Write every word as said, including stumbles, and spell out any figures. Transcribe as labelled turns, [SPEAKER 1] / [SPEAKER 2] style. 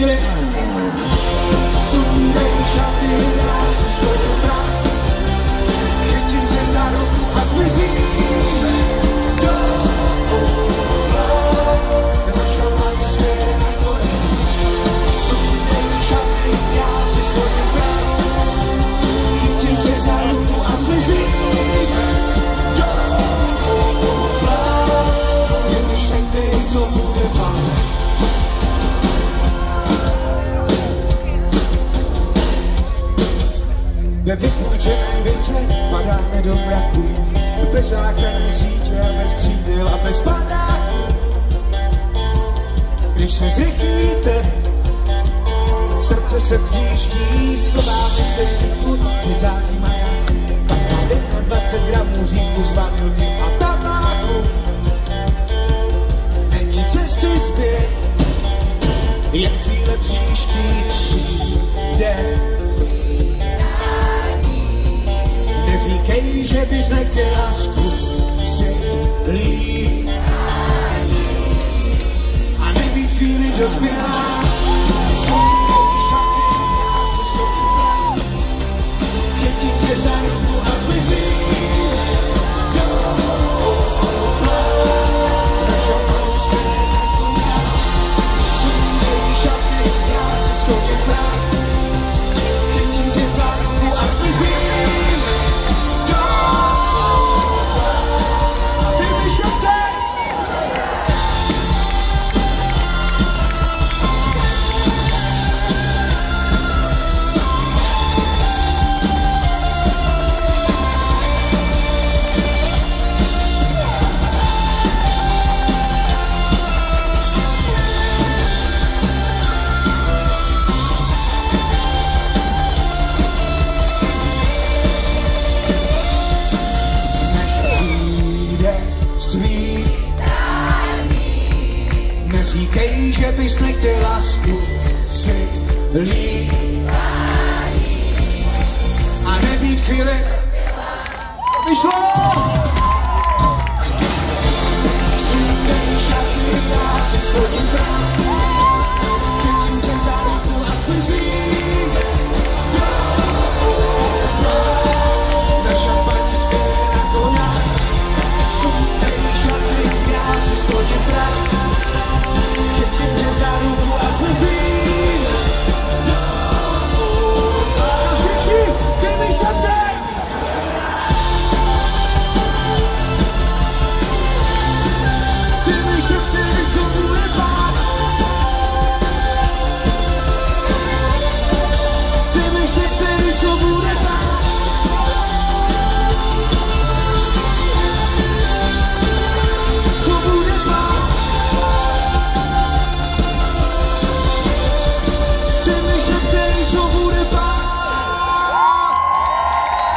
[SPEAKER 1] chvíli. Sundej šaty, já si stojím zrak. Chytím tě za ruku a zmizíme do oblak. Naša mladí směje na tvoje. Sundej šaty, já si stojím zrak. Chytím tě za ruku a zmizíme do oblak. Ty myšlenky, co bude pak. Ve vypůjčeném bytě padáme do mraku, bez záchranné sítě, bez křídel a bez padáků. Když se zrychlíte, srdce se tříští, schováme se v tichu, keď září majáku. Pak mám dvacet jedna gramů říku z vanilky a tabáku. Není cesty zpět, jen chvíle příští přijde. Neříkej, že bys nechtěla zkusit líp a nebýt chvíli dospělá. Sundej šaty, já se stojím zrak. Chytím tě za ruku a zmizíme do oblak. Naša mladí směje na tvoje. Sundej šaty, já se stojím zrak. Chytím tě za ruku a zmizíme. Neříkej, že bys nechtěla zkusit líp a nebýt chvíli, vyšlo!